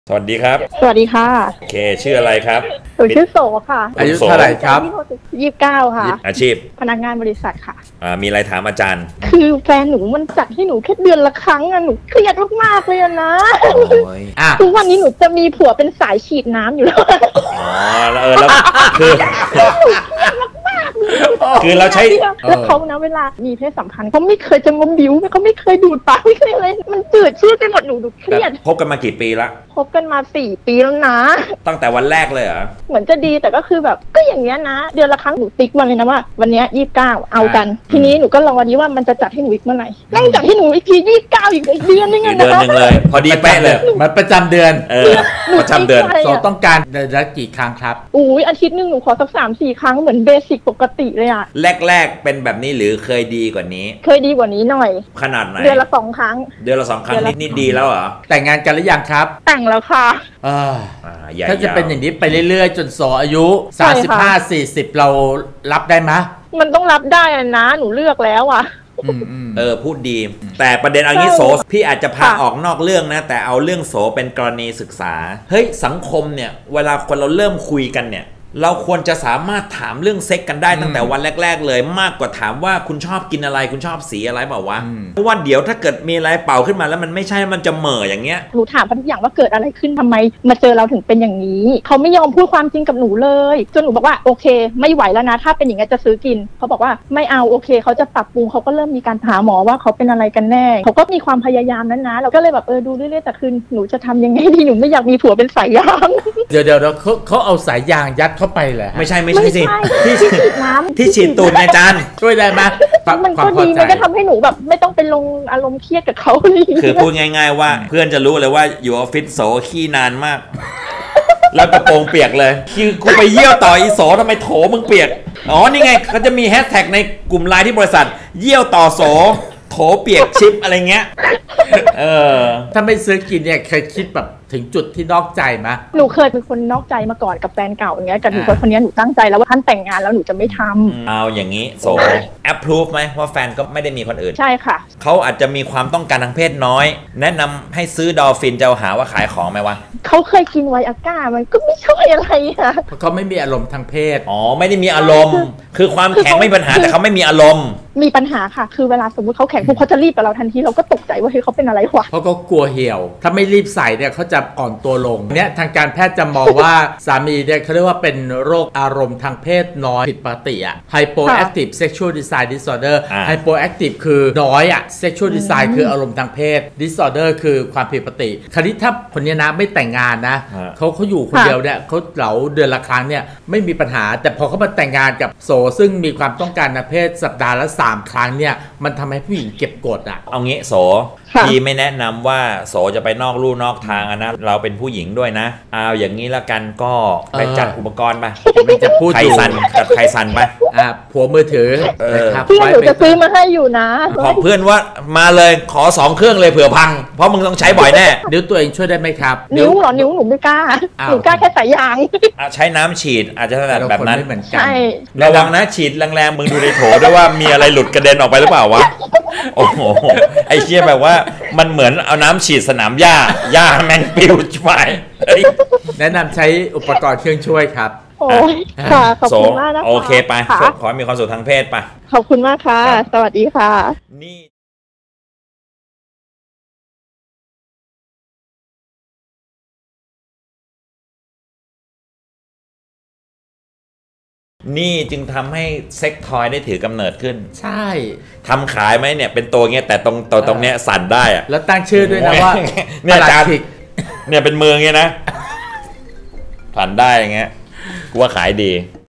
สวัสดีครับสวัสดีค่ะโอเคชื่ออะไรครับหนูชื่อโสค่ะอายุเท่าไหร่ครับ 29ค่ะอาชีพพนักงานบริษัทค่ะมีอะไรถามอาจารย์คือแฟนหนูมันจัดให้หนูแค่เดือนละครั้งอะหนูเครียดมากๆเลยนะทุกวันนี้หนูจะมีผัวเป็นสายฉีดน้ำอยู่แล้วอ๋อแล้วคือเราใช้แล้วเขานะเวลามีเพศสัมพันธ์เขาไม่เคยจะงมบิ้วเขาไม่เคยดูดปากไม่เคยอะไรมันจืดชืดไปหมดหนูเครียดคบกันมากี่ปีละคบกันมา4 ปีแล้วนะตั้งแต่วันแรกเลยเหรอเหมือนจะดีแต่ก็คือแบบก็อย่างเงี้ยนะเดือนละครั้งหนูติ๊กวันเลยนะว่าวันนี้29เอากันทีนี้หนูก็รอวันนี้ว่ามันจะจัดให้หนูอีกเมื่อไหร่นั่งจัดให้หนูอีกที29อีกเดือนนึงเดือนนึงเลยพอดีเป๊ะเลยมันประจำเดือนประจำเดือนโซต้องการเดือนละกี่ครั้งครับอาทิตย์นึงหนูขอสัก3-4 ครั้งเหมือนเบสิกปกติเลยอะแรกเป็นแบบนี้หรือเคยดีกว่านี้เคยดีกว่านี้หน่อยขนาดไหนเดือนละ2 ครั้งเดือนละ2 ครั้งนี่ดีแล้วเหรอแต่งงานกันหรือยังครับแต่งแล้วค่ะถ้าจะเป็นอย่างนี้ไปเรื่อยๆจนโสอายุ35-40เรารับได้ไหมมันต้องรับได้นะหนูเลือกแล้วอะพูดดีแต่ประเด็นเอางี้โสพี่อาจจะพาออกนอกเรื่องนะแต่เอาเรื่องโสเป็นกรณีศึกษาเฮ้ยสังคมเนี่ยเวลาคนเราเริ่มคุยกันเนี่ยเราควรจะสามารถถามเรื่องเซ็กกันได้ตั้งแต่วันแรกๆเลยมากกว่าถามว่าคุณชอบกินอะไรคุณชอบสีอะไรเปล่าวะเพราะว่าเดี๋ยวถ้าเกิดมีอะไรเป่าขึ้นมาแล้วมันไม่ใช่มันจะเหม่ออย่างเงี้ยหนูถามเขาทุกอย่างว่าเกิดอะไรขึ้นทำไมมาเจอเราถึงเป็นอย่างนี้เขาไม่ยอมพูดความจริงกับหนูเลยจนหนูบอกว่าโอเคไม่ไหวแล้วนะถ้าเป็นอย่างงี้จะซื้อกินเขาบอกว่าไม่เอาโอเคเขาจะปรับปรุงเขาก็เริ่มมีการหาหมอว่าเขาเป็นอะไรกันแน่เขาก็มีความพยายามนั้นนะเราก็เลยแบบดูเรื่อยๆแต่คือหนูจะทำยังไงดีหนูไม่อยากมีผัวเป็นสายยางเดี๋ยวเขาเอาสายยางยัดเข้าไปไม่ใช่สิที่ฉีดน้ำที่ฉีดตูดไงจันช่วยได้ไหมมันก็ดีมันก็ทำให้หนูแบบไม่ต้องไปลงอารมณ์เครียดกับเขาคือพูดง่ายๆว่าเพื่อนจะรู้เลยว่าอยู่ออฟฟิศโสขี้นานมากแล้วกระโปรงเปียกเลยคือกูไปเยี่ยวต่ออีโสทำไมโถมึงเปียกอ๋อนี่ไงเขาจะมีแฮชแท็กในกลุ่มไลน์ที่บริษัทเยี่ยวต่อโสโถเปียกชิปอะไรเงี้ยถ้าไม่ซื้อกินเนี่ยเคยคิดแบบถึงจุดที่นอกใจไหมหนูเคยเป็นคนนอกใจมาก่อนกับแฟนเก่าอย่างเงี้ยกับหนูคนนี้หนูตั้งใจแล้วว่าท่านแต่งงานแล้วหนูจะไม่ทำเอาอย่างนี้โสapprove ไหมว่าแฟนก็ไม่ได้มีคนอื่นใช่ค่ะเขาอาจจะมีความต้องการทางเพศน้อยแนะนำให้ซื้อดอลฟินจะหาว่าขายของไหมวะเขาเคยกินไวอาก้ามันก็ไม่ช่วยอะไรอะเพราะเขาไม่มีอารมณ์ทางเพศไม่ได้มีอารมณ์คือความแข็งไม่มีปัญหาแต่เขาไม่มีอารมณ์มีปัญหาค่ะคือเวลาสมมติเขาแข็งปุ๊บเขาจะรีบกับเราทันทีเราก็ตกใจว่าเฮ้ยเขาเป็นอะไรวะเพราะเขากลัวเหี่ยวถ้าไม่รีบใส่เนี่ยเขาจะอ่อนตัวลงเนี่ยทางการแพทย์จะมองว่าสามีเนี่ยเขาเรียกว่าเป็นโรคอารมณ์ทางเพศน้อยผิดปกติอะ hypoactive sexual desire disorder hypoactive คือน้อยอะ sexual desire คืออารมณ์ทางเพศ disorder คือความผิดปกติคราวนี้ถ้าคนนี้นะไม่แต่งงานนะเขาอยู่คนเดียวเนี่ยเขาเหลาเดือนละครั้งเนี่ยไม่มีปัญหาแต่พอเขามาแต่งงานกับโสซึ่งมีความต้องการทางเพศสัปดาห์ละ3 ครั้งเนี่ยมันทำให้ผู้หญิงเก็บกดอะเอางี้โสพี่ไม่แนะนำว่าโสจะไปนอกลู่นอกทางนะเราเป็นผู้หญิงด้วยนะเอาอย่างนี้ละกันก็ไปจัดอุปกรณ์ไปไม่จะพูดไทซันจัดไทซันไปผัวมือถือเพื่อนหนูจะซื้อมาให้อยู่นะบอกเพื่อนว่ามาเลยขอ2 เครื่องเลยเผื่อพังเพราะมึงต้องใช้บ่อยแน่นิ้วตัวเองช่วยได้ไหมครับนิ้วหรอนิ้วหนูไม่กล้าหนูกล้าแค่สายยางใช้น้ำฉีดอาจจะถนัดแบบนั้นใช่ระวังนะฉีดแรงๆมึงดูในโถด้วยว่ามีอะไรหลุดกระเด็นออกไปหรือเปล่าวะโอ้โหไอ้เชี่ยแบบว่ามันเหมือนเอาน้ำฉีดสนามหญ้าแมงปิวไปแนะนำใช้อุปกรณ์เครื่องช่วยครับโอ้ยค่ะขอบคุณมากนะคะโอเคไปขอให้มีความสุขทางเพศไปขอบคุณมากค่ะสวัสดีค่ะนี่จึงทำให้เซ็กทอยได้ถือกำเนิดขึ้นใช่ทำขายไหมเนี่ยเป็นตัวเงี้ยแต่ตรงเนี้ยสั่นได้อะแล้วตั้งชื่อด้วยนะว่าเนี่ยอาจารย์เนี่ยเป็นมือเงี้ยนะสั่นได้อย่างเงี้ยกูว่าขายดี